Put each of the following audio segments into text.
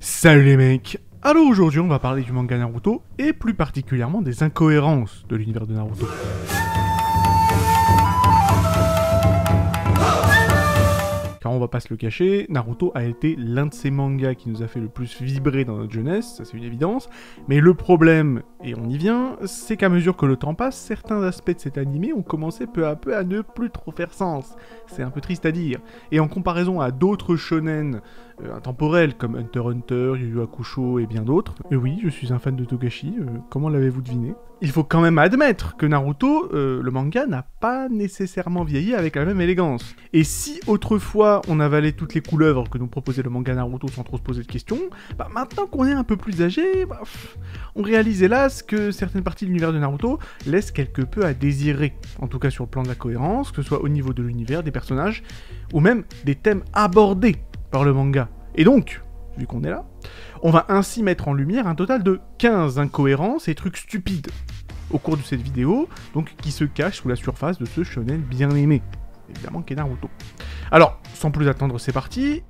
Salut les mecs. Alors aujourd'hui on va parler du manga Naruto et plus particulièrement des incohérences de l'univers de Naruto. Car on va pas se le cacher, Naruto a été l'un de ces mangas qui nous a fait le plus vibrer dans notre jeunesse, ça c'est une évidence, mais le problème, et on y vient, c'est qu'à mesure que le temps passe, certains aspects de cet animé ont commencé peu à peu à ne plus trop faire sens. C'est un peu triste à dire. Et en comparaison à d'autres shonen intemporels comme Hunter x Hunter, Yu Yu Hakusho et bien d'autres, oui, je suis un fan de Togashi, comment l'avez-vous deviné? Il faut quand même admettre que Naruto, le manga, n'a pas nécessairement vieilli avec la même élégance. Et si autrefois on avalait toutes les couleuvres que nous proposait le manga Naruto sans trop se poser de questions, bah maintenant qu'on est un peu plus âgé, on réalise hélas que certaines parties de l'univers de Naruto laissent quelque peu à désirer, en tout cas sur le plan de la cohérence, que ce soit au niveau de l'univers, des personnages, ou même des thèmes abordés par le manga. Et donc, vu qu'on est là, on va ainsi mettre en lumière un total de 15 incohérences et trucs stupides au cours de cette vidéo, donc qui se cachent sous la surface de ce shonen bien aimé, évidemment qu'est Naruto. Alors, sans plus attendre, c'est parti.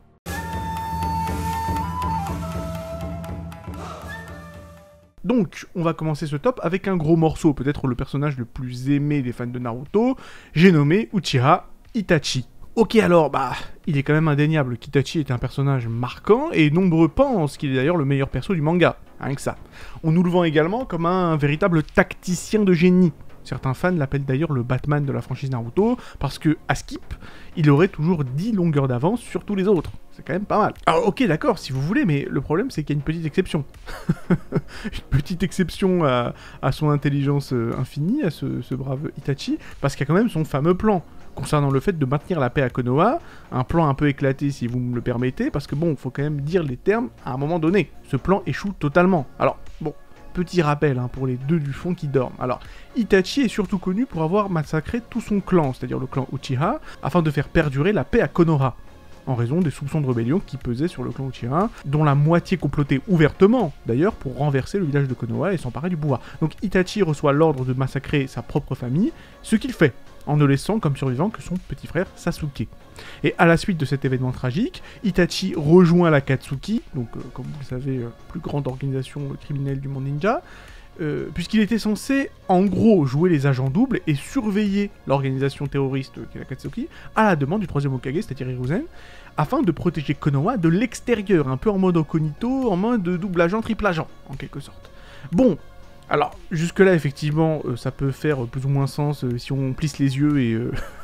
Donc, on va commencer ce top avec un gros morceau, peut-être le personnage le plus aimé des fans de Naruto, j'ai nommé Uchiha Itachi. Ok alors, il est quand même indéniable qu'Itachi est un personnage marquant, et nombreux pensent qu'il est d'ailleurs le meilleur perso du manga, rien que ça. On nous le vend également comme un véritable tacticien de génie. Certains fans l'appellent d'ailleurs le Batman de la franchise Naruto, parce que, à skip, il aurait toujours 10 longueurs d'avance sur tous les autres. C'est quand même pas mal. Alors ok d'accord, si vous voulez, mais le problème c'est qu'il y a une petite exception. Une petite exception à son intelligence infinie, à ce brave Itachi, parce qu'il y a quand même son fameux plan concernant le fait de maintenir la paix à Konoha, un plan un peu éclaté si vous me le permettez, parce que bon, faut quand même dire les termes à un moment donné. Ce plan échoue totalement. Alors, bon, petit rappel pour les deux du fond qui dorment. Alors, Itachi est surtout connu pour avoir massacré tout son clan, c'est-à-dire le clan Uchiha, afin de faire perdurer la paix à Konoha, en raison des soupçons de rébellion qui pesaient sur le clan Uchiha, dont la moitié complotait ouvertement, d'ailleurs, pour renverser le village de Konoha et s'emparer du pouvoir. Donc Itachi reçoit l'ordre de massacrer sa propre famille, ce qu'il fait, en ne laissant comme survivant que son petit frère Sasuke. Et à la suite de cet événement tragique, Itachi rejoint l'Akatsuki, donc comme vous le savez, plus grande organisation criminelle du monde ninja, puisqu'il était censé, en gros, jouer les agents doubles et surveiller l'organisation terroriste qui est l'Akatsuki, à la demande du troisième Hokage, c'est-à-dire Hiruzen, afin de protéger Konoha de l'extérieur, un peu en mode incognito, en mode double agent, triple agent, en quelque sorte. Bon, alors, jusque-là, effectivement, ça peut faire plus ou moins sens si on plisse les yeux et,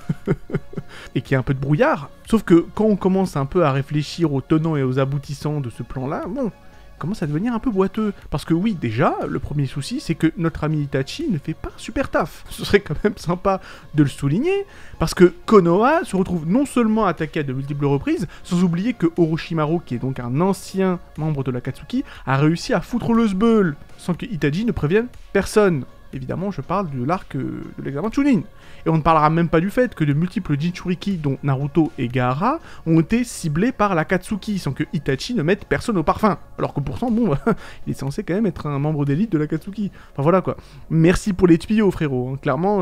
et qu'il y a un peu de brouillard. Sauf que quand on commence un peu à réfléchir aux tenants et aux aboutissants de ce plan-là, bon, commence à devenir un peu boiteux. Parce que oui, déjà, le premier souci, c'est que notre ami Itachi ne fait pas un super taf. Ce serait quand même sympa de le souligner, parce que Konoha se retrouve non seulement attaqué à de multiples reprises, sans oublier que Orochimaru, qui est donc un ancien membre de l'Akatsuki, a réussi à foutre le sbeul, sans que Itachi ne prévienne personne. Évidemment, je parle de l'arc de l'examen Chunin. Et on ne parlera même pas du fait que de multiples Jinchuriki, dont Naruto et Gaara, ont été ciblés par l'Akatsuki, sans que Itachi ne mette personne au parfum. Alors que pourtant, bon, il est censé quand même être un membre d'élite de l'Akatsuki. Enfin voilà quoi. Merci pour les tuyaux, frérot. Clairement,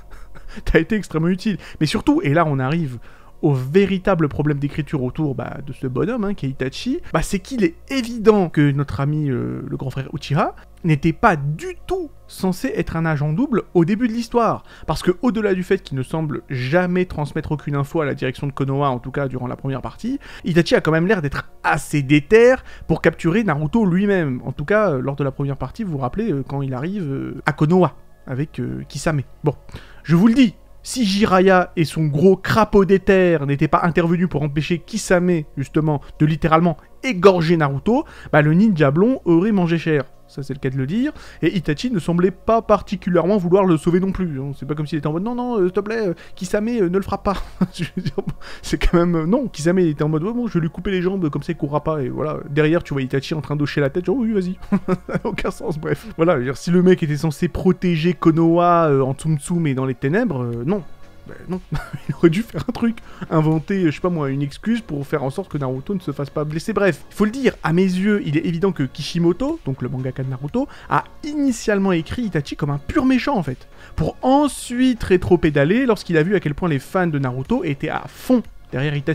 t'as été extrêmement utile. Mais surtout, et là on arrive au véritable problème d'écriture autour de ce bonhomme, qui est Itachi, c'est qu'il est évident que notre ami, le grand frère Uchiha, n'était pas du tout censé être un agent double au début de l'histoire. Parce que au-delà du fait qu'il ne semble jamais transmettre aucune info à la direction de Konoha, en tout cas durant la première partie, Itachi a quand même l'air d'être assez déter pour capturer Naruto lui-même. En tout cas, lors de la première partie, vous vous rappelez, quand il arrive à Konoha, avec Kisame. Bon, je vous le dis, si Jiraiya et son gros crapaud d'éther n'étaient pas intervenus pour empêcher Kisame, justement, de littéralement égorger Naruto, le ninja blond aurait mangé cher. Ça c'est le cas de le dire, et Itachi ne semblait pas particulièrement vouloir le sauver non plus. C'est pas comme s'il était en mode non, s'il te plaît, Kisame, ne le frappe pas. Je veux dire, c'est quand même... non, Kisame était en mode bon, je vais lui couper les jambes, comme ça il courra pas, et voilà. Derrière, tu vois Itachi en train d'hocher la tête, genre oui, vas-y. Ça n'a aucun sens, bref. Voilà, je veux dire, si le mec était censé protéger Konoha en Tsum Tsum et dans les ténèbres, non. Non, il aurait dû faire un truc, inventer, je sais pas moi, une excuse pour faire en sorte que Naruto ne se fasse pas blesser. Bref, il faut le dire, à mes yeux, il est évident que Kishimoto, donc le mangaka de Naruto, a initialement écrit Itachi comme un pur méchant en fait, pour ensuite rétro-pédaler lorsqu'il a vu à quel point les fans de Naruto étaient à fond derrière Itachi.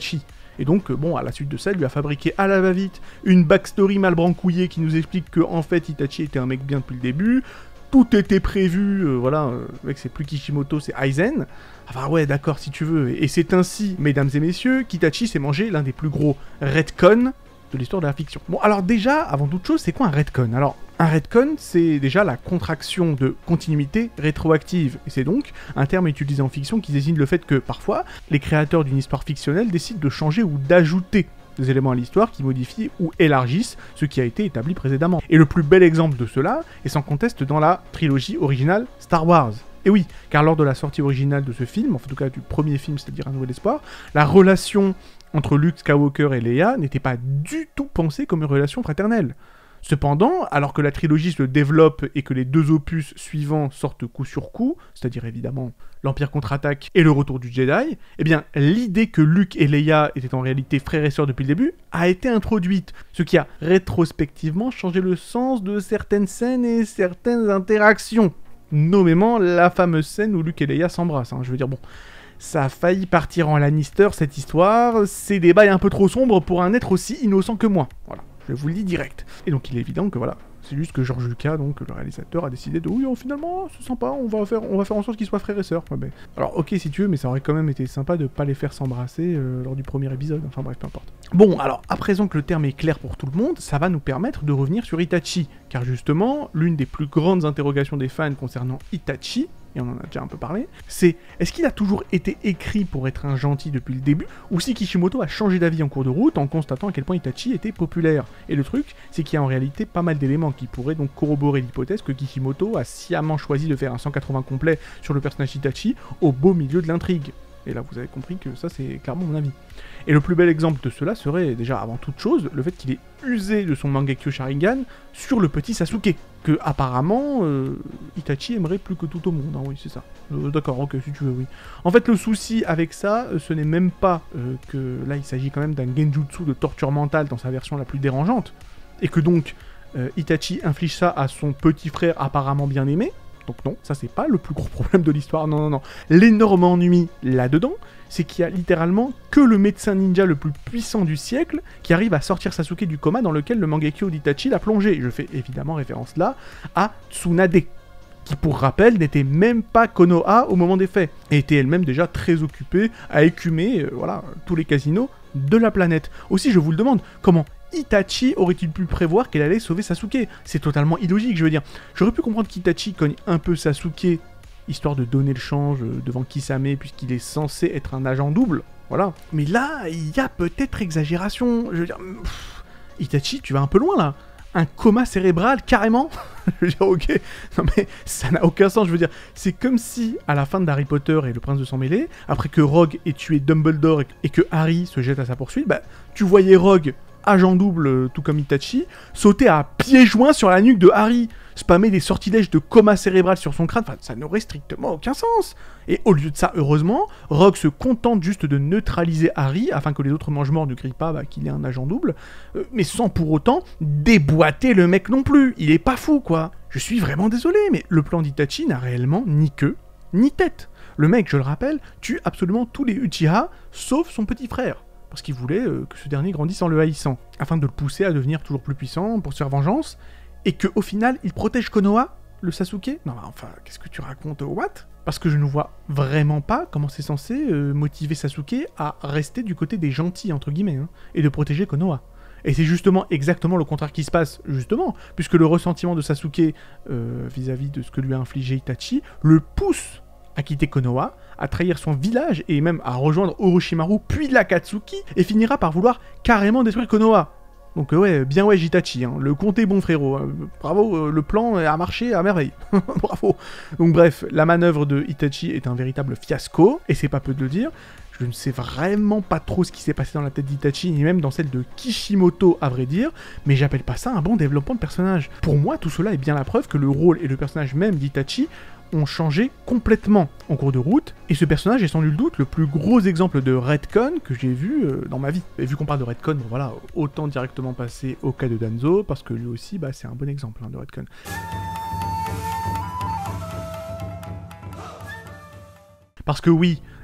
Et donc, bon, à la suite de ça, il lui a fabriqué à la va-vite une backstory mal brancouillée qui nous explique que, en fait, Itachi était un mec bien depuis le début. Tout était prévu, voilà, mec, c'est plus Kishimoto, c'est Aizen. Enfin, ouais, d'accord, si tu veux. Et c'est ainsi, mesdames et messieurs, qu'Itachi s'est mangé l'un des plus gros retcons de l'histoire de la fiction. Bon, alors déjà, avant toute chose, c'est quoi un retcon? Alors, un retcon, c'est déjà la contraction de continuité rétroactive. Et c'est donc un terme utilisé en fiction qui désigne le fait que, parfois, les créateurs d'une histoire fictionnelle décident de changer ou d'ajouter des éléments à l'histoire qui modifient ou élargissent ce qui a été établi précédemment. Et le plus bel exemple de cela est sans conteste dans la trilogie originale Star Wars. Et oui, car lors de la sortie originale de ce film, en tout cas du premier film, c'est-à-dire Un Nouvel Espoir, la relation entre Luke Skywalker et Leia n'était pas du tout pensée comme une relation fraternelle. Cependant, alors que la trilogie se développe et que les deux opus suivants sortent coup sur coup, c'est-à-dire évidemment l'Empire contre-attaque et le Retour du Jedi, eh bien l'idée que Luke et Leia étaient en réalité frères et sœurs depuis le début a été introduite, ce qui a rétrospectivement changé le sens de certaines scènes et certaines interactions. Nommément la fameuse scène où Luke et Leia s'embrassent, je veux dire bon... Ça a failli partir en Lannister, cette histoire, ces débats est un peu trop sombre pour un être aussi innocent que moi. Voilà, je vous le dis direct. Et donc il est évident que voilà, c'est juste que George Lucas, donc le réalisateur, a décidé de oui, finalement, c'est sympa, on va faire en sorte qu'ils soient frères et sœurs. Ouais, ben... Alors ok si tu veux, mais ça aurait quand même été sympa de pas les faire s'embrasser lors du premier épisode, enfin bref, peu importe. Bon, alors à présent que le terme est clair pour tout le monde, ça va nous permettre de revenir sur Itachi, car justement, l'une des plus grandes interrogations des fans concernant Itachi, et on en a déjà un peu parlé, c'est est-ce qu'il a toujours été écrit pour être un gentil depuis le début, ou si Kishimoto a changé d'avis en cours de route en constatant à quel point Itachi était populaire. Et le truc, c'est qu'il y a en réalité pas mal d'éléments qui pourraient donc corroborer l'hypothèse que Kishimoto a sciemment choisi de faire un 180 complet sur le personnage d'Itachi au beau milieu de l'intrigue. Et là, vous avez compris que ça, c'est clairement mon avis. Et le plus bel exemple de cela serait, déjà avant toute chose, le fait qu'il ait usé de son Mangekyo Sharingan sur le petit Sasuke, que apparemment Itachi aimerait plus que tout au monde. Oui, c'est ça. D'accord, ok, si tu veux, oui. En fait, le souci avec ça, ce n'est même pas que là, il s'agit quand même d'un genjutsu de torture mentale dans sa version la plus dérangeante, et que donc Itachi inflige ça à son petit frère apparemment bien aimé. Donc non, ça c'est pas le plus gros problème de l'histoire, non. L'énorme ennui là-dedans, c'est qu'il y a littéralement que le médecin ninja le plus puissant du siècle qui arrive à sortir Sasuke du coma dans lequel le Mangekyo d'Itachi l'a plongé. Je fais évidemment référence là à Tsunade, qui pour rappel n'était même pas Konoha au moment des faits, et était elle-même déjà très occupée à écumer tous les casinos de la planète. Aussi je vous le demande, comment Itachi aurait-il pu prévoir qu'elle allait sauver Sasuke? C'est totalement illogique, je veux dire. J'aurais pu comprendre qu'Itachi cogne un peu Sasuke, histoire de donner le change devant Kisame, puisqu'il est censé être un agent double, voilà. Mais là, il y a peut-être exagération, je veux dire... Itachi, tu vas un peu loin, là. Un coma cérébral, carrément. Je veux dire, ok, non mais ça n'a aucun sens, je veux dire. C'est comme si, à la fin d'Harry Potter et le Prince de Sang Mêlé, après que Rogue ait tué Dumbledore et que Harry se jette à sa poursuite, bah, tu voyais Rogue, agent double, tout comme Itachi, sauter à pieds joints sur la nuque de Harry, spammer des sortilèges de coma cérébral sur son crâne, enfin, ça n'aurait strictement aucun sens. Et au lieu de ça, heureusement, Rogue se contente juste de neutraliser Harry, afin que les autres mange-morts ne crient pas qu'il est un agent double, mais sans pour autant déboîter le mec non plus. Il est pas fou, quoi. Je suis vraiment désolé, mais le plan d'Itachi n'a réellement ni queue, ni tête. Le mec, je le rappelle, tue absolument tous les Uchiha, sauf son petit frère. Parce qu'il voulait que ce dernier grandisse en le haïssant, afin de le pousser à devenir toujours plus puissant pour se faire vengeance, et qu'au final, il protège Konoha, le Sasuke. Non, enfin, qu'est-ce que tu racontes, what? Parce que je ne vois vraiment pas comment c'est censé motiver Sasuke à rester du côté des gentils, entre guillemets, et de protéger Konoha. Et c'est justement exactement le contraire qui se passe, justement, puisque le ressentiment de Sasuke vis-à-vis de ce que lui a infligé Itachi le pousse à quitter Konoha, à trahir son village et même à rejoindre Orochimaru puis l'Akatsuki, et finira par vouloir carrément détruire Konoha. Donc ouais, bien ouais Itachi, le compte est bon frérot, bravo, le plan a marché à merveille, bravo. Donc bref, la manœuvre de Itachi est un véritable fiasco, et c'est pas peu de le dire. Je ne sais vraiment pas trop ce qui s'est passé dans la tête d'Itachi, ni même dans celle de Kishimoto à vrai dire, mais j'appelle pas ça un bon développement de personnage. Pour moi, tout cela est bien la preuve que le rôle et le personnage même d'Itachi ont changé complètement en cours de route, et ce personnage est sans nul doute le plus gros exemple de retcon que j'ai vu dans ma vie. Et vu qu'on parle de retcon, bon voilà, autant directement passer au cas de Danzo, parce que lui aussi, c'est un bon exemple de retcon. Parce que oui,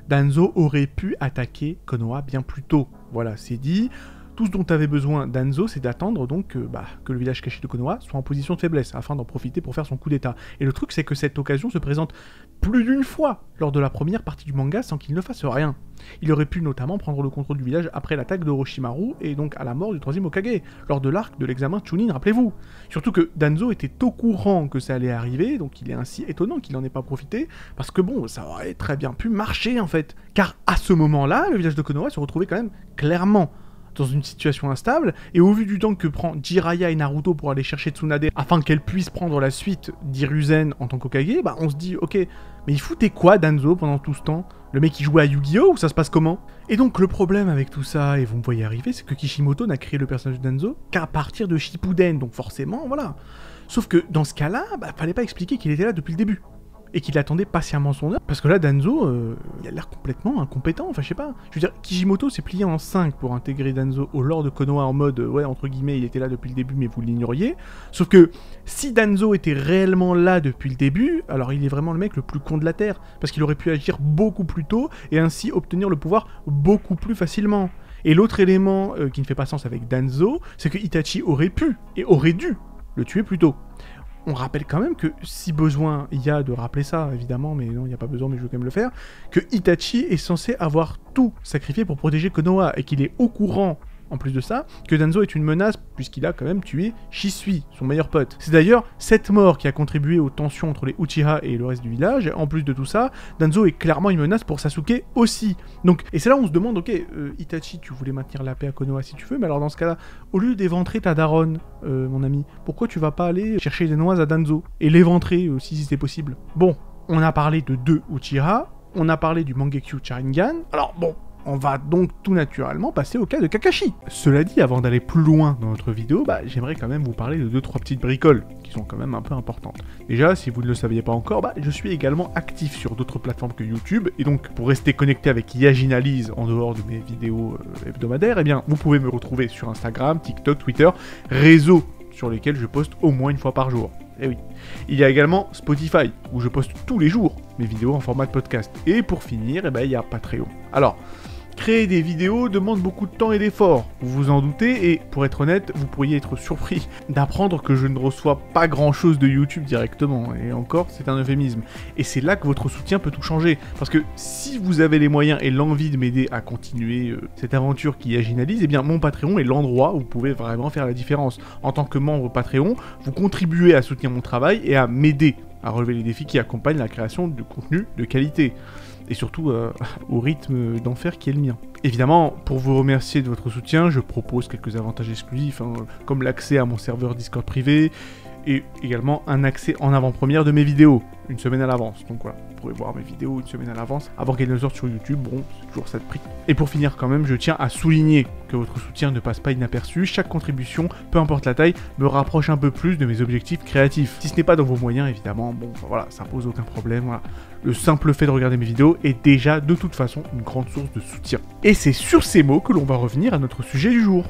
Danzo aurait pu attaquer Konoha bien plus tôt. Voilà, c'est dit. Tout ce dont avait besoin Danzo, c'est d'attendre donc que le village caché de Konoha soit en position de faiblesse, afin d'en profiter pour faire son coup d'état. Et le truc, c'est que cette occasion se présente plus d'une fois lors de la première partie du manga sans qu'il ne fasse rien. Il aurait pu notamment prendre le contrôle du village après l'attaque d'Orochimaru et donc à la mort du 3e Hokage, lors de l'arc de l'examen Chunin, rappelez-vous. Surtout que Danzo était au courant que ça allait arriver, donc il est ainsi étonnant qu'il n'en ait pas profité, parce que bon, ça aurait très bien pu marcher en fait. Car à ce moment-là, le village de Konoha se retrouvait quand même clairement dans une situation instable, et au vu du temps que prend Jiraiya et Naruto pour aller chercher Tsunade afin qu'elle puisse prendre la suite d'Hiruzen en tant qu'Hokage, bah on se dit, ok, mais il foutait quoi Danzo pendant tout ce temps? Le mec il jouait à Yu-Gi-Oh! Ou ça se passe comment? Et donc le problème avec tout ça, et vous me voyez arriver, c'est que Kishimoto n'a créé le personnage de Danzo qu'à partir de Shippuden, donc forcément, voilà. Sauf que dans ce cas-là, bah fallait pas expliquer qu'il était là depuis le début. Et qu'il attendait patiemment son heure, parce que là, Danzo, il a l'air complètement incompétent, enfin je sais pas. Je veux dire, Kishimoto s'est plié en 5 pour intégrer Danzo au lore de Konoha en mode, ouais, entre guillemets, il était là depuis le début, mais vous l'ignoriez. Sauf que, si Danzo était réellement là depuis le début, alors il est vraiment le mec le plus con de la Terre, parce qu'il aurait pu agir beaucoup plus tôt, et ainsi obtenir le pouvoir beaucoup plus facilement. Et l'autre élément qui ne fait pas sens avec Danzo, c'est que Itachi aurait pu, et aurait dû, le tuer plus tôt. On rappelle quand même que, si besoin il y a de rappeler ça, évidemment, mais non, il n'y a pas besoin, mais je veux quand même le faire, que Itachi est censé avoir tout sacrifié pour protéger Konoha, et qu'il est au courant, en plus de ça, que Danzo est une menace, puisqu'il a quand même tué Shisui, son meilleur pote. C'est d'ailleurs cette mort qui a contribué aux tensions entre les Uchiha et le reste du village. En plus de tout ça, Danzo est clairement une menace pour Sasuke aussi. Donc, et c'est là où on se demande, ok, Itachi, tu voulais maintenir la paix à Konoha si tu veux, mais alors dans ce cas-là, au lieu d'éventrer ta daronne, mon ami, pourquoi tu vas pas aller chercher des noises à Danzo et l'éventrer aussi si c'est possible? Bon, on a parlé de 2 Uchiha, on a parlé du Mangekyo Sharingan, alors bon, on va donc tout naturellement passer au cas de Kakashi. Cela dit, avant d'aller plus loin dans notre vidéo, j'aimerais quand même vous parler de 2-3 petites bricoles, qui sont quand même un peu importantes. Déjà, si vous ne le saviez pas encore, je suis également actif sur d'autres plateformes que YouTube, et donc pour rester connecté avec Yaginalyse en dehors de mes vidéos hebdomadaires, eh bien, vous pouvez me retrouver sur Instagram, TikTok, Twitter, réseaux sur lesquels je poste au moins une fois par jour. Eh oui. Il y a également Spotify, où je poste tous les jours mes vidéos en format de podcast. Et pour finir, il y a Patreon. Alors, créer des vidéos demande beaucoup de temps et d'efforts, vous vous en doutez, et pour être honnête, vous pourriez être surpris d'apprendre que je ne reçois pas grand chose de YouTube directement, et encore, c'est un euphémisme. Et c'est là que votre soutien peut tout changer, parce que si vous avez les moyens et l'envie de m'aider à continuer cette aventure qui Yaginalyse, eh bien mon Patreon est l'endroit où vous pouvez vraiment faire la différence. En tant que membre Patreon, vous contribuez à soutenir mon travail et à m'aider à relever les défis qui accompagnent la création de contenu de qualité. Et surtout au rythme d'enfer qui est le mien. Évidemment, pour vous remercier de votre soutien, je propose quelques avantages exclusifs, comme l'accès à mon serveur Discord privé, et également un accès en avant-première de mes vidéos, une semaine à l'avance. Donc voilà, vous pourrez voir mes vidéos une semaine à l'avance, avant qu'elles ne sortent sur YouTube, bon, c'est toujours ça de prix. Et pour finir quand même, je tiens à souligner que votre soutien ne passe pas inaperçu, chaque contribution, peu importe la taille, me rapproche un peu plus de mes objectifs créatifs. Si ce n'est pas dans vos moyens, évidemment, bon, voilà, ça pose aucun problème, voilà. Le simple fait de regarder mes vidéos est déjà, de toute façon, une grande source de soutien. Et c'est sur ces mots que l'on va revenir à notre sujet du jour.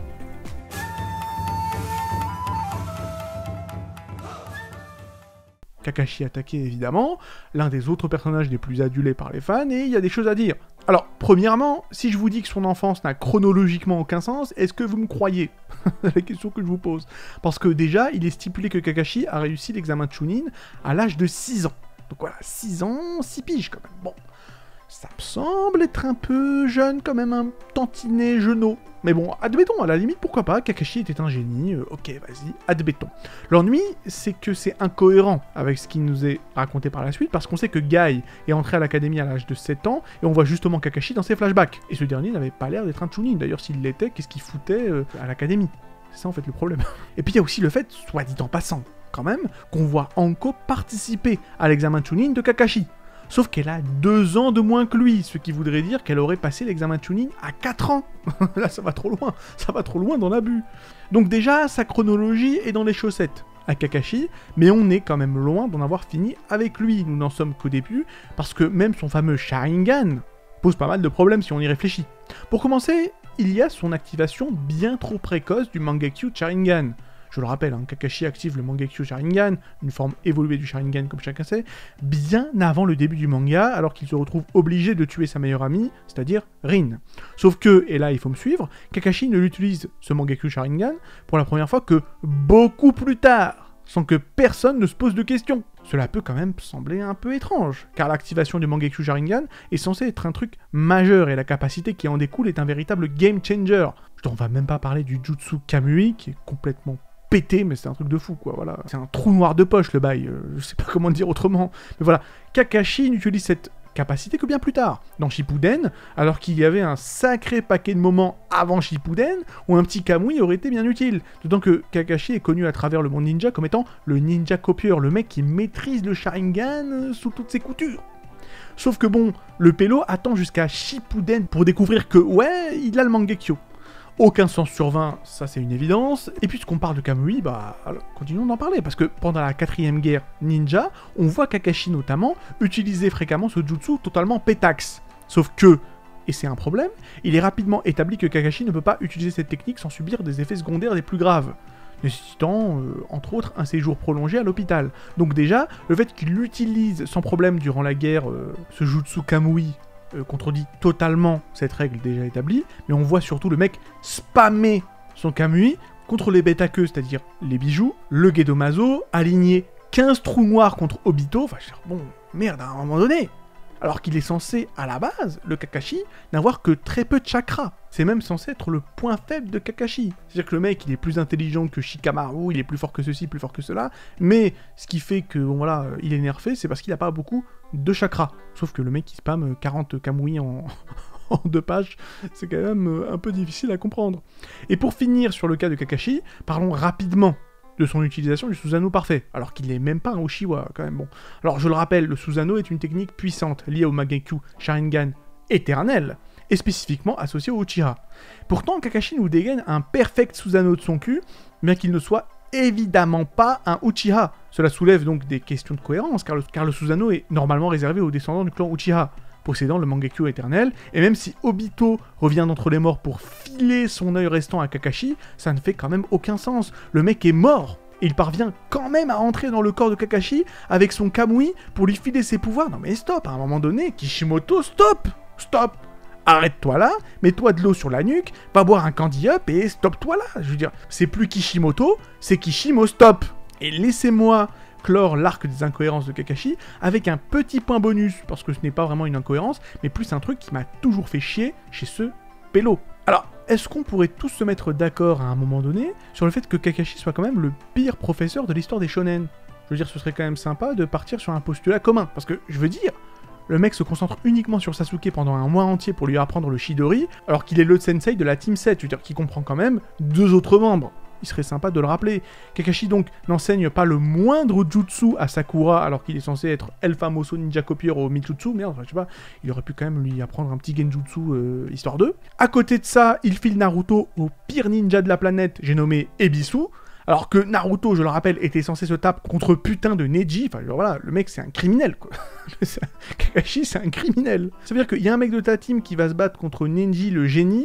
Kakashi attaqué évidemment, l'un des autres personnages les plus adulés par les fans, et il y a des choses à dire. Alors, premièrement, si je vous dis que son enfance n'a chronologiquement aucun sens, est-ce que vous me croyez? C'est la question que je vous pose. Parce que déjà, il est stipulé que Kakashi a réussi l'examen de Chunin à l'âge de 6 ans. Donc voilà, 6 ans, 6 piges quand même. Bon, ça me semble être un peu jeune quand même, un tantinet jeunot. Mais bon, admettons, à la limite, pourquoi pas, Kakashi était un génie, ok, vas-y, admettons. L'ennui, c'est que c'est incohérent avec ce qui nous est raconté par la suite, parce qu'on sait que Guy est entré à l'académie à l'âge de 7 ans, et on voit justement Kakashi dans ses flashbacks. Et ce dernier n'avait pas l'air d'être un Chunin, d'ailleurs s'il l'était, qu'est-ce qu'il foutait à l'académie? C'est ça en fait le problème. Et puis il y a aussi le fait, soit dit en passant, quand même, qu'on voit Anko participer à l'examen Chunin de Kakashi. Sauf qu'elle a 2 ans de moins que lui, ce qui voudrait dire qu'elle aurait passé l'examen Chunin à 4 ans. Là, ça va trop loin dans l'abus. Donc déjà, sa chronologie est dans les chaussettes à Kakashi, mais on est quand même loin d'en avoir fini avec lui. Nous n'en sommes qu'au début, parce que même son fameux Sharingan pose pas mal de problèmes si on y réfléchit. Pour commencer, il y a son activation bien trop précoce du Mangekyo Sharingan. Je le rappelle, hein, Kakashi active le Mangekyo Sharingan, une forme évoluée du Sharingan comme chacun sait, bien avant le début du manga, alors qu'il se retrouve obligé de tuer sa meilleure amie, c'est-à-dire Rin. Sauf que, et là il faut me suivre, Kakashi ne l'utilise, ce Mangekyo Sharingan, pour la première fois que beaucoup plus tard, sans que personne ne se pose de questions. Cela peut quand même sembler un peu étrange, car l'activation du Mangekyo Sharingan est censée être un truc majeur, et la capacité qui en découle est un véritable game changer. On va même pas parler du Jutsu Kamui, qui est complètement pété, mais c'est un truc de fou, quoi, voilà. C'est un trou noir de poche, le bail, je sais pas comment le dire autrement. Mais voilà, Kakashi n'utilise cette capacité que bien plus tard, dans Shippuden, alors qu'il y avait un sacré paquet de moments avant Shippuden où un petit Kamui aurait été bien utile. D'autant que Kakashi est connu à travers le monde ninja comme étant le ninja copieur, le mec qui maîtrise le Sharingan sous toutes ses coutures. Sauf que bon, le pélo attend jusqu'à Shippuden pour découvrir que, ouais, il a le Mangekyo. Aucun sens sur 20, ça c'est une évidence. Et puisqu'on parle de Kamui, bah alors, continuons d'en parler, parce que pendant la 4ème guerre ninja, on voit Kakashi notamment utiliser fréquemment ce jutsu totalement pétax. Sauf que, et c'est un problème, il est rapidement établi que Kakashi ne peut pas utiliser cette technique sans subir des effets secondaires les plus graves, nécessitant, entre autres, un séjour prolongé à l'hôpital. Donc déjà, le fait qu'il l'utilise sans problème durant la guerre, ce jutsu Kamui, contredit totalement cette règle déjà établie, mais on voit surtout le mec spammer son Kamui contre les bêta-queues, c'est-à-dire les bijoux, le Gedomazo, aligner 15 trous noirs contre Obito, enfin, bon, merde, à un moment donné. Alors qu'il est censé, à la base, le Kakashi, n'avoir que très peu de chakra. C'est même censé être le point faible de Kakashi. C'est-à-dire que le mec, il est plus intelligent que Shikamaru, il est plus fort que ceci, plus fort que cela, mais ce qui fait que, bon, voilà, il est nerfé, c'est parce qu'il n'a pas beaucoup de chakra. Sauf que le mec, il spam 40 Kamui en 2 pages, c'est quand même un peu difficile à comprendre. Et pour finir sur le cas de Kakashi, parlons rapidement de son utilisation du Susanoo parfait, alors qu'il n'est même pas un Uchiwa, quand même, bon. Alors, je le rappelle, le Susanoo est une technique puissante, liée au Mangekyo Sharingan éternel, et spécifiquement associée au Uchiha. Pourtant, Kakashi nous dégaine un perfect Susanoo de son cul, bien qu'il ne soit évidemment pas un Uchiha. Cela soulève donc des questions de cohérence, car le Susanoo est normalement réservé aux descendants du clan Uchiha, possédant le Mangekyo éternel, et même si Obito revient d'entre les morts pour filer son œil restant à Kakashi, ça ne fait quand même aucun sens. Le mec est mort, et il parvient quand même à entrer dans le corps de Kakashi avec son Kamui pour lui filer ses pouvoirs. Non mais stop, à un moment donné, Kishimoto, stop. Arrête-toi là, mets-toi de l'eau sur la nuque, va boire un candy up et stop-toi là. Je veux dire, c'est plus Kishimoto, c'est Kishimo stop. Et laissez-moi clore l'arc des incohérences de Kakashi avec un petit point bonus, parce que ce n'est pas vraiment une incohérence, mais plus un truc qui m'a toujours fait chier chez ce pélo. Alors, est-ce qu'on pourrait tous se mettre d'accord à un moment donné sur le fait que Kakashi soit quand même le pire professeur de l'histoire des shonen? Je veux dire, ce serait quand même sympa de partir sur un postulat commun, parce que, je veux dire, le mec se concentre uniquement sur Sasuke pendant un mois entier pour lui apprendre le Chidori, alors qu'il est le sensei de la Team 7, je veux dire, qui comprend quand même 2 autres membres. Il serait sympa de le rappeler. Kakashi donc n'enseigne pas le moindre jutsu à Sakura alors qu'il est censé être El Famoso Ninja Copieur au Mijutsu, merde, je sais pas, il aurait pu quand même lui apprendre un petit genjutsu histoire d'eux. À côté de ça, il file Naruto au pire ninja de la planète, j'ai nommé Ebisu, alors que Naruto, je le rappelle, était censé se taper contre putain de Neji, enfin voilà, le mec c'est un criminel quoi. Kakashi c'est un criminel. Ça veut dire qu'il y a un mec de ta team qui va se battre contre Neji le génie,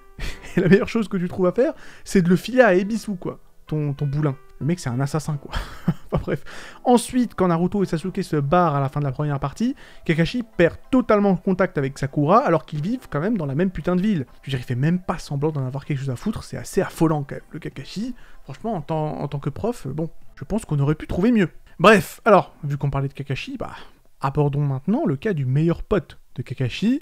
et la meilleure chose que tu trouves à faire, c'est de le filer à Ebisu, quoi. Ton boulin. Le mec, c'est un assassin, quoi. Enfin bref. Ensuite, quand Naruto et Sasuke se barrent à la fin de la première partie, Kakashi perd totalement le contact avec Sakura, alors qu'ils vivent quand même dans la même putain de ville. Je veux dire, il fait même pas semblant d'en avoir quelque chose à foutre, c'est assez affolant, quand même. Le Kakashi, franchement, en tant que prof, bon, je pense qu'on aurait pu trouver mieux. Bref, alors, vu qu'on parlait de Kakashi, bah, abordons maintenant le cas du meilleur pote de Kakashi.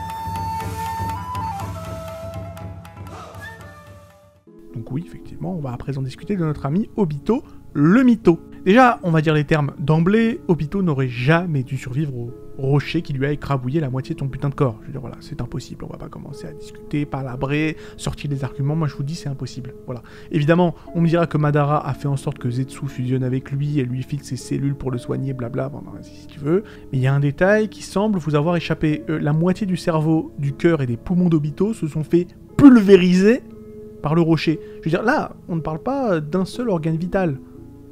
Donc oui, effectivement, on va à présent discuter de notre ami Obito, le mytho. Déjà, on va dire les termes d'emblée, Obito n'aurait jamais dû survivre au rocher qui lui a écrabouillé la moitié de ton putain de corps. Je veux dire, voilà, c'est impossible, on va pas commencer à discuter, palabrer, sortir des arguments, moi je vous dis c'est impossible, voilà. Évidemment, on me dira que Madara a fait en sorte que Zetsu fusionne avec lui et lui file ses cellules pour le soigner, blabla, bon, si tu veux. Mais il y a un détail qui semble vous avoir échappé. La moitié du cerveau, du cœur et des poumons d'Obito se sont fait pulvériser par le rocher. Je veux dire, là, on ne parle pas d'un seul organe vital.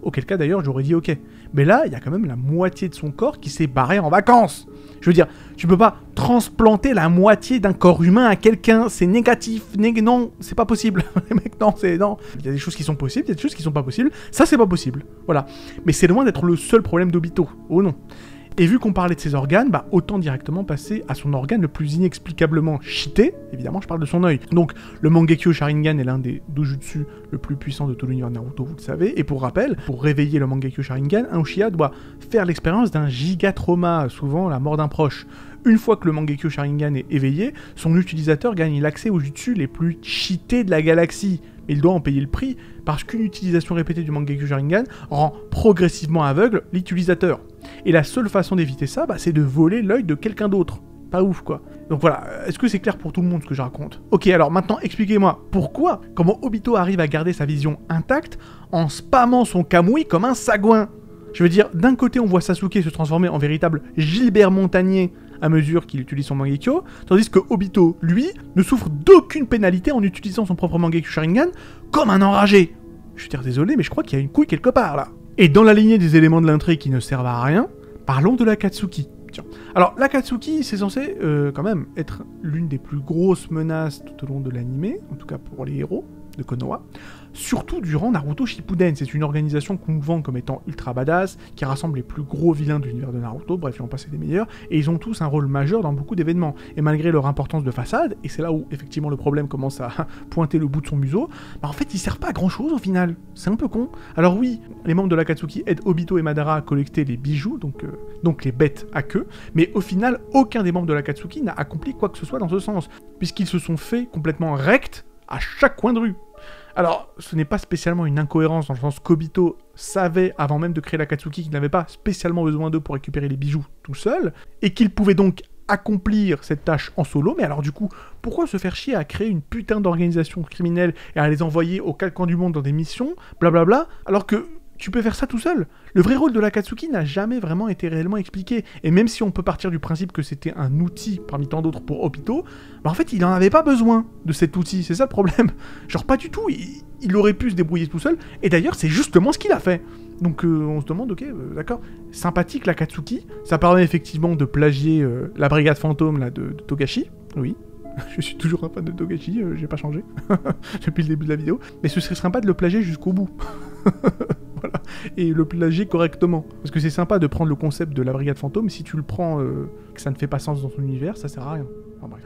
Auquel cas d'ailleurs j'aurais dit ok. Mais là, il y a quand même la moitié de son corps qui s'est barré en vacances. Je veux dire, tu peux pas transplanter la moitié d'un corps humain à quelqu'un, c'est négatif, non, c'est pas possible. Les mecs, non. Il y a des choses qui sont possibles, il y a des choses qui sont pas possibles, ça c'est pas possible, voilà. Mais c'est loin d'être le seul problème d'Obito, oh non. Et vu qu'on parlait de ses organes, bah autant directement passer à son organe le plus inexplicablement cheaté, évidemment je parle de son œil. Donc le Mangekyo Sharingan est l'un des dojutsu le plus puissant de tout l'univers Naruto, vous le savez, et pour rappel, pour réveiller le Mangekyo Sharingan, un Uchiha doit faire l'expérience d'un giga-trauma, souvent la mort d'un proche. Une fois que le Mangekyo Sharingan est éveillé, son utilisateur gagne l'accès aux jutsu les plus cheatés de la galaxie. Mais il doit en payer le prix, parce qu'une utilisation répétée du Mangekyo Sharingan rend progressivement aveugle l'utilisateur. Et la seule façon d'éviter ça, bah, c'est de voler l'œil de quelqu'un d'autre. Pas ouf, quoi. Donc voilà, est-ce que c'est clair pour tout le monde ce que je raconte? Ok, alors maintenant, expliquez-moi, comment Obito arrive à garder sa vision intacte en spammant son Kamui comme un sagouin? Je veux dire, d'un côté, on voit Sasuke se transformer en véritable Gilbert Montagnier à mesure qu'il utilise son Mangekyo, tandis que Obito, lui, ne souffre d'aucune pénalité en utilisant son propre Mangekyo Sharingan comme un enragé. Je veux dire, désolé, mais je crois qu'il y a une couille quelque part, là. Et dans la lignée des éléments de l'intrigue qui ne servent à rien, parlons de l'Akatsuki. Tiens. Alors, l'Akatsuki, c'est censé, quand même, être l'une des plus grosses menaces tout au long de l'anime, en tout cas pour les héros de Konoha, surtout durant Naruto Shippuden. C'est une organisation qu'on vend comme étant ultra badass, qui rassemble les plus gros vilains de l'univers de Naruto, bref, ils ont passé des meilleurs, et ils ont tous un rôle majeur dans beaucoup d'événements. Et malgré leur importance de façade, et c'est là où effectivement le problème commence à pointer le bout de son museau, bah en fait ils servent pas à grand chose au final. C'est un peu con. Alors oui, les membres de l'Akatsuki aident Obito et Madara à collecter les bijoux, donc les bêtes à queue, mais au final, aucun des membres de l'Akatsuki n'a accompli quoi que ce soit dans ce sens, puisqu'ils se sont fait complètement rects à chaque coin de rue. Alors, ce n'est pas spécialement une incohérence dans le sens qu'Obito savait, avant même de créer l'Akatsuki, qu'il n'avait pas spécialement besoin d'eux pour récupérer les bijoux tout seul, et qu'il pouvait donc accomplir cette tâche en solo, mais alors du coup, pourquoi se faire chier à créer une putain d'organisation criminelle et à les envoyer aux quatre coins du monde dans des missions, blablabla, alors que tu peux faire ça tout seul. Le vrai rôle de l'Akatsuki n'a jamais vraiment été réellement expliqué, et même si on peut partir du principe que c'était un outil parmi tant d'autres pour Obito, bah en fait il n'en avait pas besoin de cet outil, c'est ça le problème. Genre pas du tout, il aurait pu se débrouiller tout seul, et d'ailleurs c'est justement ce qu'il a fait. Donc on se demande, ok, d'accord, sympathique l'Akatsuki, ça permet effectivement de plagier la brigade fantôme là, de Togashi, oui. Je suis toujours un fan de Togashi, j'ai pas changé depuis le début de la vidéo, mais ce serait sympa de le plagier jusqu'au bout. Voilà. Et le plagier correctement. Parce que c'est sympa de prendre le concept de la brigade fantôme, si tu le prends, que ça ne fait pas sens dans son univers, ça sert à rien. Enfin, bref.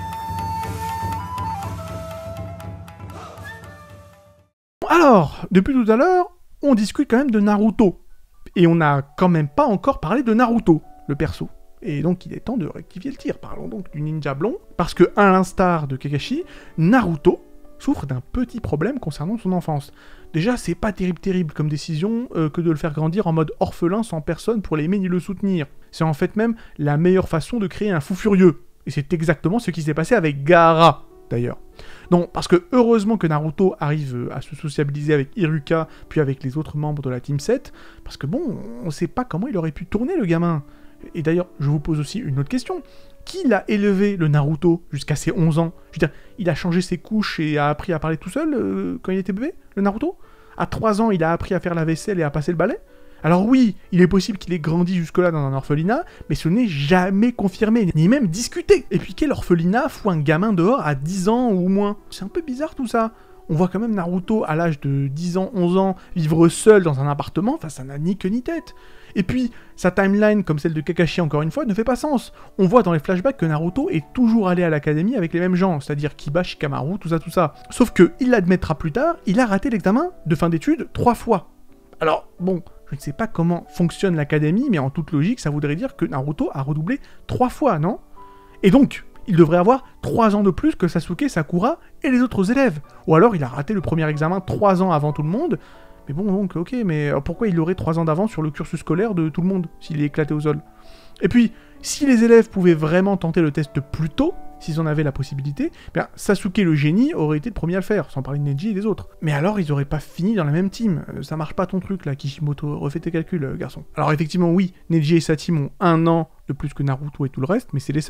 Alors, depuis tout à l'heure, on discute quand même de Naruto. Et on n'a quand même pas encore parlé de Naruto, le perso. Et donc il est temps de rectifier le tir. Parlons donc du ninja blond, parce que, à l'instar de Kakashi, Naruto souffre d'un petit problème concernant son enfance. Déjà, c'est pas terrible comme décision que de le faire grandir en mode orphelin sans personne pour l'aimer ni le soutenir. C'est en fait même la meilleure façon de créer un fou furieux. Et c'est exactement ce qui s'est passé avec Gaara, d'ailleurs. Non, parce que heureusement que Naruto arrive à se sociabiliser avec Iruka, puis avec les autres membres de la Team 7, parce que bon, on sait pas comment il aurait pu tourner le gamin. Et d'ailleurs, je vous pose aussi une autre question. Qui l'a élevé, le Naruto, jusqu'à ses 11 ans? Je veux dire, il a changé ses couches et a appris à parler tout seul quand il était bébé, le Naruto? À 3 ans, il a appris à faire la vaisselle et à passer le balai? Alors oui, il est possible qu'il ait grandi jusque-là dans un orphelinat, mais ce n'est jamais confirmé, ni même discuté. Et puis quel orphelinat fout un gamin dehors à 10 ans ou moins? C'est un peu bizarre tout ça. On voit quand même Naruto, à l'âge de 10 ans, 11 ans, vivre seul dans un appartement, enfin ça n'a ni queue ni tête. Et puis, sa timeline, comme celle de Kakashi encore une fois, ne fait pas sens. On voit dans les flashbacks que Naruto est toujours allé à l'académie avec les mêmes gens, c'est-à-dire Kiba, Shikamaru, tout ça. Sauf que, il l'admettra plus tard, il a raté l'examen de fin d'études 3 fois. Alors, bon, je ne sais pas comment fonctionne l'académie, mais en toute logique, ça voudrait dire que Naruto a redoublé 3 fois, non? Et donc, il devrait avoir 3 ans de plus que Sasuke, Sakura et les autres élèves. Ou alors, il a raté le premier examen 3 ans avant tout le monde. Mais bon, donc, ok, mais pourquoi il aurait 3 ans d'avance sur le cursus scolaire de tout le monde, s'il est éclaté au sol? Et puis, si les élèves pouvaient vraiment tenter le test plus tôt, s'ils en avaient la possibilité, bien, Sasuke le génie aurait été le premier à le faire, sans parler de Neji et des autres. Mais alors, ils auraient pas fini dans la même team. Ça marche pas ton truc, là, Kishimoto. Refais tes calculs, garçon. Alors, effectivement, oui, Neji et sa team ont 1 an de plus que Naruto et tout le reste, mais c'est les seuls.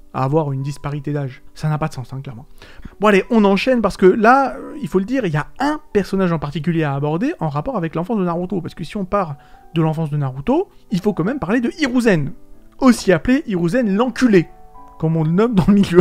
à avoir une disparité d'âge. Ça n'a pas de sens, hein, clairement. Bon allez, on enchaîne parce que là, il faut le dire, il y a un personnage en particulier à aborder en rapport avec l'enfance de Naruto. Parce que si on part de l'enfance de Naruto, il faut quand même parler de Hiruzen. Aussi appelé Hiruzen l'enculé, comme on le nomme dans le milieu.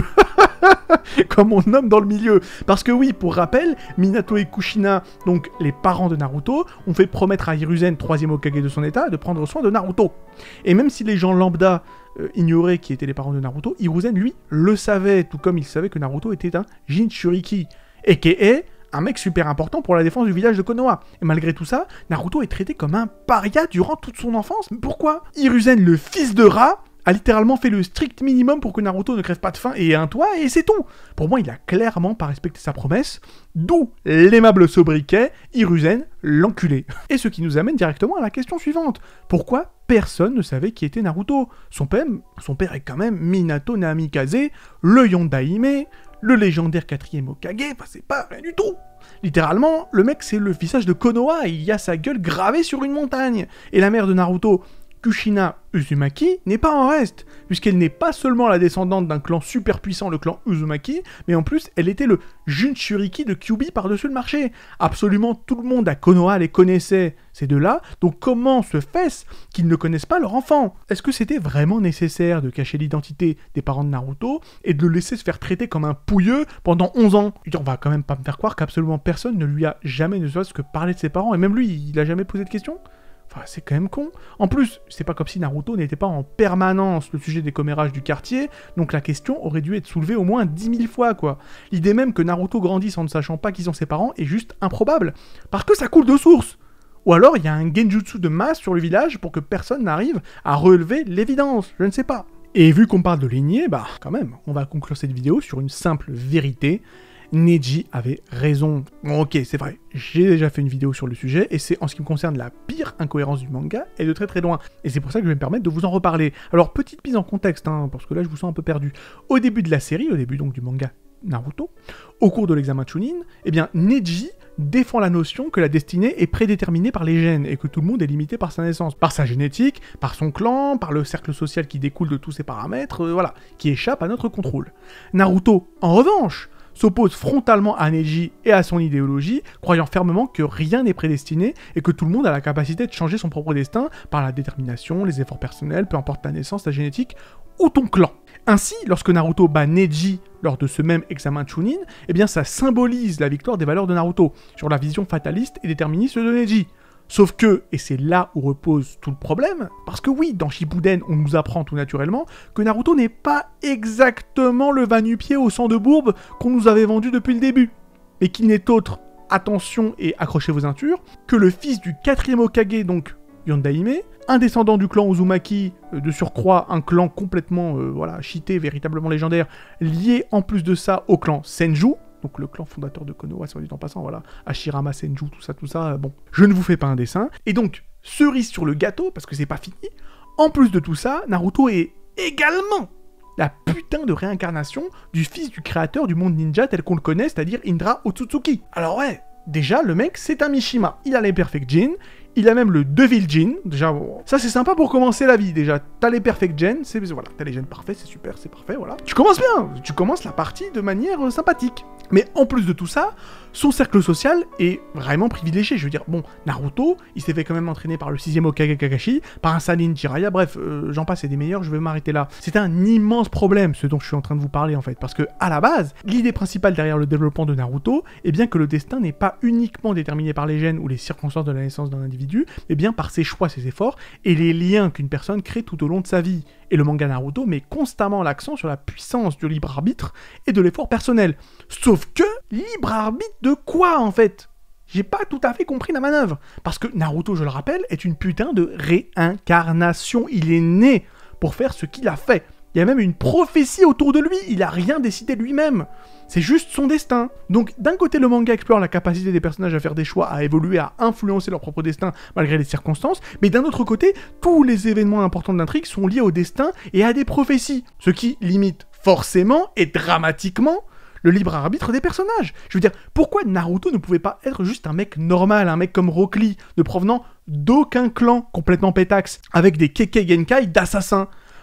Comme on le nomme dans le milieu. Parce que oui, pour rappel, Minato et Kushina, donc les parents de Naruto, ont fait promettre à Hiruzen, 3e Hokage de son état, de prendre soin de Naruto. Et même si les gens lambda ignoraient qui étaient les parents de Naruto, Hiruzen, lui, le savait, tout comme il savait que Naruto était un Jinchuriki, a.k.a. un mec super important pour la défense du village de Konoha. Et malgré tout ça, Naruto est traité comme un paria durant toute son enfance. Mais pourquoi ? Hiruzen, le fils de rat, a littéralement fait le strict minimum pour que Naruto ne crève pas de faim et ait un toit, et c'est tout. Pour moi, il a clairement pas respecté sa promesse, d'où l'aimable sobriquet Hiruzen l'enculé. Et ce qui nous amène directement à la question suivante. Pourquoi personne ne savait qui était Naruto ? Son père est quand même Minato Namikaze, le Yondaime, le légendaire 4e Hokage, enfin c'est pas rien du tout. Littéralement, le mec c'est le visage de Konoha, et il y a sa gueule gravée sur une montagne. Et la mère de Naruto, Kushina Uzumaki, n'est pas en reste, puisqu'elle n'est pas seulement la descendante d'un clan super puissant, le clan Uzumaki, mais en plus, elle était le Jinchuriki de Kyuubi par-dessus le marché. Absolument tout le monde à Konoha les connaissait, ces deux-là, donc comment se fait-ce qu'ils ne connaissent pas leur enfant ? Est-ce que c'était vraiment nécessaire de cacher l'identité des parents de Naruto et de le laisser se faire traiter comme un pouilleux pendant 11 ans ? On va quand même pas me faire croire qu'absolument personne ne lui a jamais ne serait-ce que parlé de ses parents, et même lui, il a jamais posé de questions ? Enfin, c'est quand même con. En plus, c'est pas comme si Naruto n'était pas en permanence le sujet des commérages du quartier, donc la question aurait dû être soulevée au moins 10 000 fois, quoi. L'idée même que Naruto grandisse en ne sachant pas qui sont ses parents est juste improbable, parce que ça coule de source. Ou alors, il y a un genjutsu de masse sur le village pour que personne n'arrive à relever l'évidence, je ne sais pas. Et vu qu'on parle de lignée, bah, quand même, on va conclure cette vidéo sur une simple vérité. Neji avait raison. Bon, ok, c'est vrai, j'ai déjà fait une vidéo sur le sujet, et c'est en ce qui me concerne la pire incohérence du manga, et de très très loin. Et c'est pour ça que je vais me permettre de vous en reparler. Alors, petite mise en contexte, hein, parce que là je vous sens un peu perdu. Au début de la série, au début donc du manga Naruto, au cours de l'examen Chunin, eh bien Neji défend la notion que la destinée est prédéterminée par les gènes, et que tout le monde est limité par sa naissance, par sa génétique, par son clan, par le cercle social qui découle de tous ces paramètres, voilà, qui échappe à notre contrôle. Naruto, en revanche, s'oppose frontalement à Neji et à son idéologie, croyant fermement que rien n'est prédestiné et que tout le monde a la capacité de changer son propre destin par la détermination, les efforts personnels, peu importe ta naissance, ta génétique ou ton clan. Ainsi, lorsque Naruto bat Neji lors de ce même examen Chunin, eh bien ça symbolise la victoire des valeurs de Naruto sur la vision fataliste et déterministe de Neji. Sauf que, et c'est là où repose tout le problème, parce que oui, dans Shippuden, on nous apprend tout naturellement que Naruto n'est pas exactement le va-nu-pied au sang de bourbe qu'on nous avait vendu depuis le début, mais qu'il n'est autre, attention et accrochez vos ceintures, que le fils du 4e Hokage, donc Yondaime, un descendant du clan Uzumaki, de surcroît un clan complètement, cheaté, véritablement légendaire, lié en plus de ça au clan Senju, donc le clan fondateur de Konoha, soit dit en passant, voilà, Hashirama, Senju, tout ça, bon. Je ne vous fais pas un dessin. Et donc, cerise sur le gâteau, parce que c'est pas fini, en plus de tout ça, Naruto est également la putain de réincarnation du fils du créateur du monde ninja tel qu'on le connaît, c'est-à-dire Indra Otsutsuki. Alors ouais, déjà, le mec, c'est un Mishima. Il a les Perfect Gen, il a même le Devil Gen. Déjà, bon, ça c'est sympa pour commencer la vie, déjà. T'as les Perfect Gen, voilà, t'as les gènes parfaits, c'est super, c'est parfait, voilà. Tu commences bien, tu commences la partie de manière sympathique. Mais en plus de tout ça, son cercle social est vraiment privilégié. Je veux dire, bon, Naruto, il s'est fait quand même entraîner par le 6e Hokage Kakashi, par un Sannin Jiraiya, bref, j'en passe et des meilleurs, je vais m'arrêter là. C'est un immense problème, ce dont je suis en train de vous parler en fait, parce que, à la base, l'idée principale derrière le développement de Naruto est bien que le destin n'est pas uniquement déterminé par les gènes ou les circonstances de la naissance d'un individu, mais bien par ses choix, ses efforts, et les liens qu'une personne crée tout au long de sa vie. Et le manga Naruto met constamment l'accent sur la puissance du libre arbitre et de l'effort personnel. Sauf que, libre arbitre de quoi en fait ? J'ai pas tout à fait compris la manœuvre. Parce que Naruto, je le rappelle, est une putain de réincarnation. Il est né pour faire ce qu'il a fait. Il y a même une prophétie autour de lui, il a rien décidé lui-même. C'est juste son destin. Donc d'un côté le manga explore la capacité des personnages à faire des choix, à évoluer, à influencer leur propre destin malgré les circonstances, mais d'un autre côté, tous les événements importants de l'intrigue sont liés au destin et à des prophéties, ce qui limite forcément et dramatiquement le libre arbitre des personnages. Je veux dire, pourquoi Naruto ne pouvait pas être juste un mec normal, un mec comme Rock Lee, ne provenant d'aucun clan complètement pétax, avec des Kekkei Genkai d'assassins ?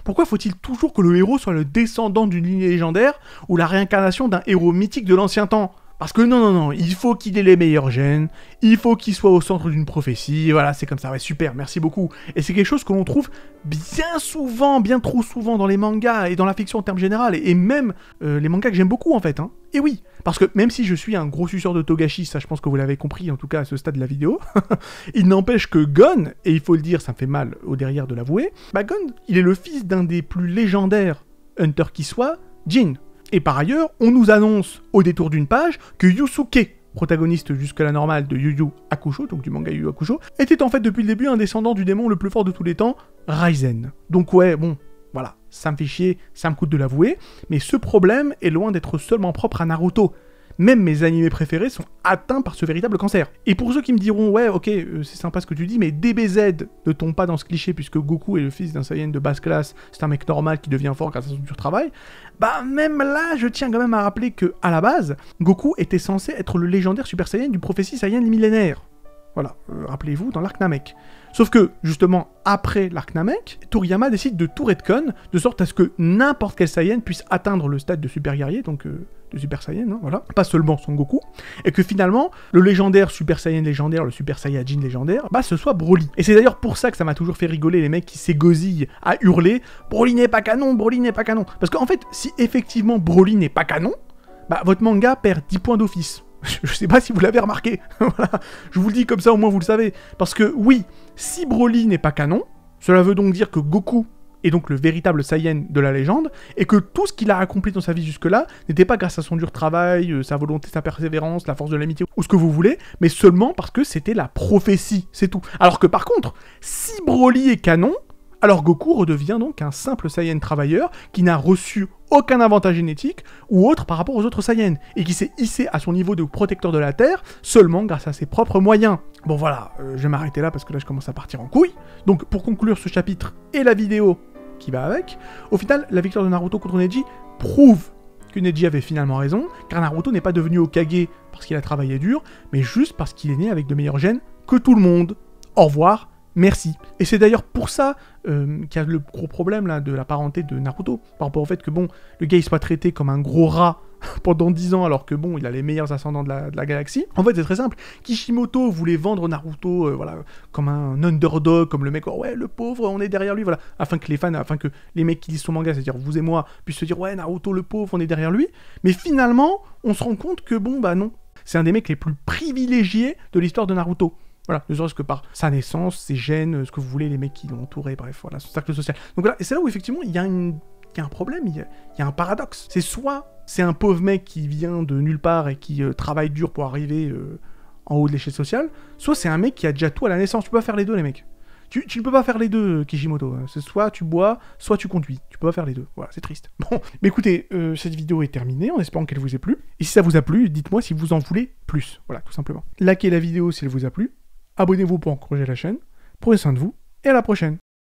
Pourquoi faut-il toujours que le héros soit le descendant d'une lignée légendaire ou la réincarnation d'un héros mythique de l'ancien temps? Parce que non, il faut qu'il ait les meilleurs gènes, il faut qu'il soit au centre d'une prophétie, voilà, c'est comme ça, ouais, super, merci beaucoup. Et c'est quelque chose que l'on trouve bien souvent, bien trop souvent dans les mangas et dans la fiction en termes général, et même les mangas que j'aime beaucoup en fait, hein. Et oui, parce que même si je suis un gros suceur de Togashi, ça je pense que vous l'avez compris, en tout cas à ce stade de la vidéo, il n'empêche que Gon, et il faut le dire, ça me fait mal au derrière de l'avouer, bah Gon, il est le fils d'un des plus légendaires hunters qui soit, Jin. Et par ailleurs, on nous annonce, au détour d'une page, que Yusuke, protagoniste jusque-là normal de Yu Yu Hakusho, donc du manga Yu Yu Hakusho, était en fait depuis le début un descendant du démon le plus fort de tous les temps, Raizen. Donc ouais, bon, voilà, ça me fait chier, ça me coûte de l'avouer, mais ce problème est loin d'être seulement propre à Naruto. Même mes animés préférés sont atteints par ce véritable cancer. Et pour ceux qui me diront, ouais, ok, c'est sympa ce que tu dis, mais DBZ ne tombe pas dans ce cliché puisque Goku est le fils d'un Saiyan de basse classe, c'est un mec normal qui devient fort grâce à son dur travail, bah même là, je tiens quand même à rappeler que, à la base, Goku était censé être le légendaire Super Saiyan du prophétie Saiyan millénaire. Voilà, rappelez-vous, dans l'arc Namek. Sauf que, justement, après l'arc Namek, Toriyama décide de tout retcon, de sorte à ce que n'importe quel Saiyan puisse atteindre le stade de Super Guerrier, donc de Super Saiyan, hein, voilà, pas seulement Son Goku, et que finalement, le légendaire Super Saiyan légendaire, le Super Saiyajin légendaire, bah ce soit Broly. Et c'est d'ailleurs pour ça que ça m'a toujours fait rigoler les mecs qui s'égosillent à hurler « Broly n'est pas canon, Broly n'est pas canon !» Parce qu'en fait, si effectivement Broly n'est pas canon, bah votre manga perd 10 points d'office. Je sais pas si vous l'avez remarqué, voilà. Je vous le dis comme ça, au moins vous le savez. Parce que oui, si Broly n'est pas canon, cela veut donc dire que Goku est donc le véritable Saiyan de la légende, et que tout ce qu'il a accompli dans sa vie jusque-là n'était pas grâce à son dur travail, sa volonté, sa persévérance, la force de l'amitié, ou ce que vous voulez, mais seulement parce que c'était la prophétie, c'est tout. Alors que par contre, si Broly est canon, alors Goku redevient donc un simple Saiyan travailleur qui n'a reçu aucun avantage génétique ou autre par rapport aux autres Saiyans, et qui s'est hissé à son niveau de protecteur de la Terre seulement grâce à ses propres moyens. Bon voilà, je vais m'arrêter là parce que là je commence à partir en couille. Donc pour conclure ce chapitre et la vidéo qui va avec, au final la victoire de Naruto contre Neji prouve que Neji avait finalement raison, car Naruto n'est pas devenu Hokage parce qu'il a travaillé dur, mais juste parce qu'il est né avec de meilleurs gènes que tout le monde. Au revoir. Merci. Et c'est d'ailleurs pour ça qu'il y a le gros problème là de la parenté de Naruto, par rapport au fait que bon, le gars il soit traité comme un gros rat pendant 10 ans alors que bon, il a les meilleurs ascendants de la galaxie. En fait c'est très simple, Kishimoto voulait vendre Naruto voilà, comme un underdog, comme le mec, oh ouais le pauvre, on est derrière lui, voilà, afin que les fans, afin que les mecs qui lisent son manga, c'est-à-dire vous et moi, puissent se dire ouais Naruto le pauvre, on est derrière lui, mais finalement, on se rend compte que bon bah non, c'est un des mecs les plus privilégiés de l'histoire de Naruto. Voilà, ne serait-ce que par sa naissance, ses gènes, ce que vous voulez, les mecs qui l'ont entouré, bref, voilà, son cercle social. Donc voilà, et c'est là où effectivement il y a un problème, il y a un paradoxe. C'est soit c'est un pauvre mec qui vient de nulle part et qui travaille dur pour arriver en haut de l'échelle sociale, soit c'est un mec qui a déjà tout à la naissance. Tu peux pas faire les deux, les mecs. Tu ne peux pas faire les deux, Kishimoto. C'est soit tu bois, soit tu conduis. Tu peux pas faire les deux. Voilà, c'est triste. Bon, mais écoutez, cette vidéo est terminée, en espérant qu'elle vous ait plu. Et si ça vous a plu, dites-moi si vous en voulez plus. Voilà, tout simplement. Likez la vidéo si elle vous a plu. Abonnez-vous pour encourager la chaîne, prenez soin de vous, et à la prochaine.